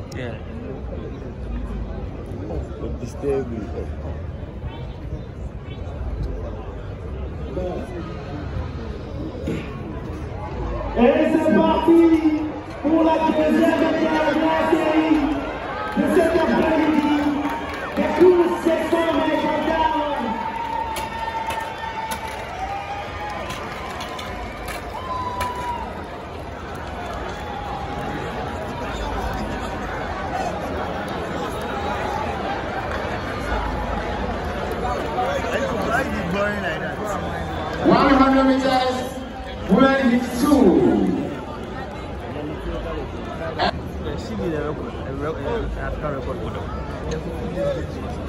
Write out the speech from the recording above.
Yeah. But disturb me. Et c'est parti pour la deuxième étape de la série de cet après-midi. Les courses 700 mètres down. Why is it boring like that? 100 meters, ready to. She did a record.